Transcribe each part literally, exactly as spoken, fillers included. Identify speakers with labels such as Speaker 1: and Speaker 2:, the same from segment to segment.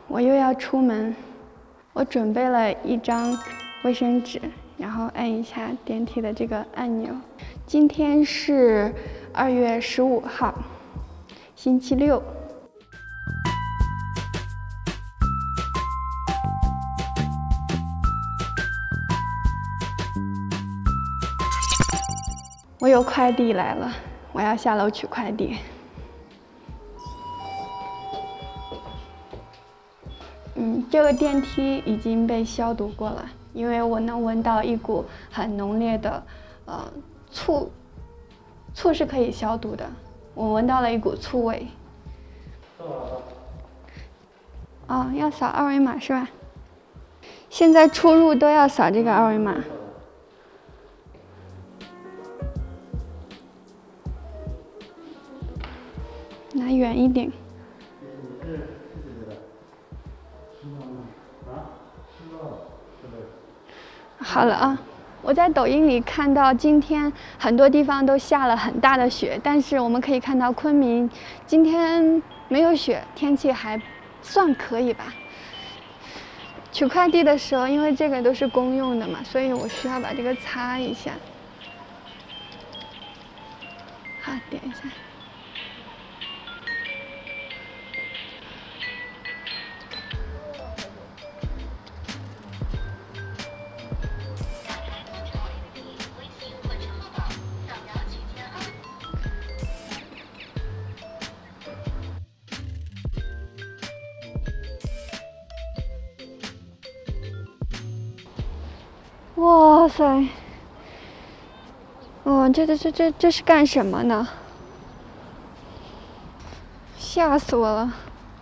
Speaker 1: 我又要出门，我准备了一张卫生纸，然后按一下电梯的这个按钮。今天是二月十五号，星期六。我有快递来了，我要下楼取快递。嗯，这个电梯已经被消毒过了，因为我能闻到一股很浓烈的，呃，醋。醋是可以消毒的，我闻到了一股醋味。哦，要扫二维码是吧？现在出入都要扫这个二维码。拿远一点。好了啊，我在抖音里看到今天很多地方都下了很大的雪，但是我们可以看到昆明今天没有雪，天气还算可以吧。取快递的时候，因为这个都是公用的嘛，所以我需要把这个擦一下。好，点一下。哇塞！哦，这这这这这是干什么呢？吓死我了！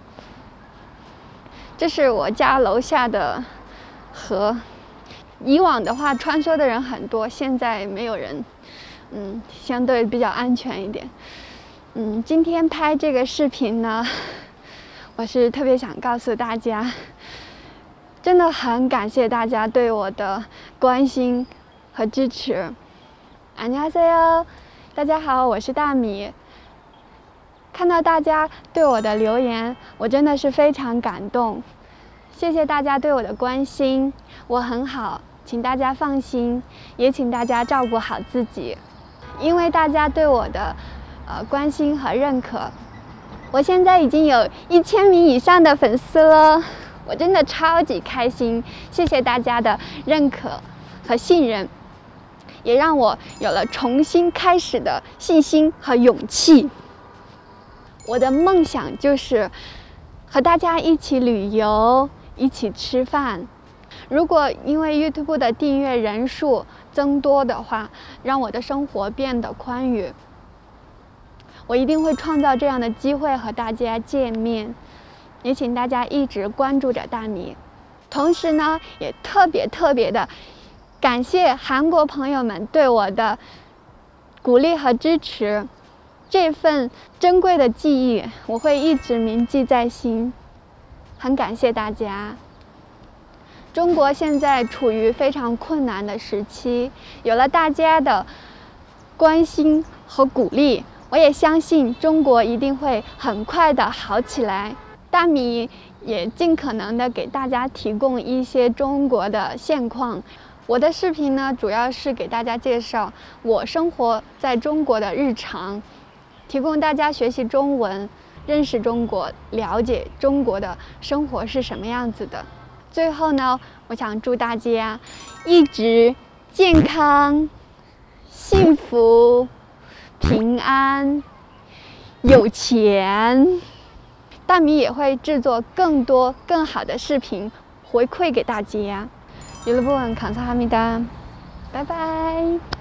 Speaker 1: 这是我家楼下的河，以往的话穿梭的人很多，现在没有人，嗯，相对比较安全一点。嗯，今天拍这个视频呢，我是特别想告诉大家。真的很感谢大家对我的关心和支持。안녕하세요，大家好，我是大米。看到大家对我的留言，我真的是非常感动。谢谢大家对我的关心，我很好，请大家放心，也请大家照顾好自己。因为大家对我的呃关心和认可，我现在已经有一千名以上的粉丝了。我真的超级开心，谢谢大家的认可和信任，也让我有了重新开始的信心和勇气。我的梦想就是和大家一起旅游，一起吃饭。如果因为 YouTube 的订阅人数增多的话，让我的生活变得宽裕，我一定会创造这样的机会和大家见面。也请大家一直关注着大米，同时呢，也特别特别的感谢韩国朋友们对我的鼓励和支持，这份珍贵的记忆我会一直铭记在心，很感谢大家。中国现在处于非常困难的时期，有了大家的关心和鼓励，我也相信中国一定会很快的好起来。大米也尽可能的给大家提供一些中国的现况。我的视频呢，主要是给大家介绍我生活在中国的日常，提供大家学习中文、认识中国、了解中国的生活是什么样子的。最后呢，我想祝大家一直健康、幸福、平安、有钱。大米也会制作更多更好的视频回馈给大家。여러분 감사합니다。拜拜。